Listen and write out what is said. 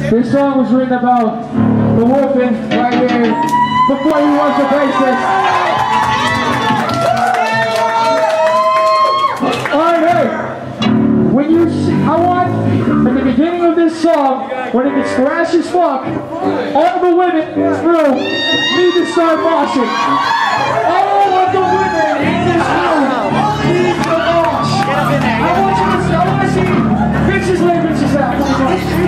This song was written about The-Wolfen right here before he was the bassist. Alright, hey, when you see, I want, at the beginning of this song, when it gets thrash as fuck, all the women in this room need to start moshing. All of the women in this room need to mosh. I want to see bitches lay bitches out.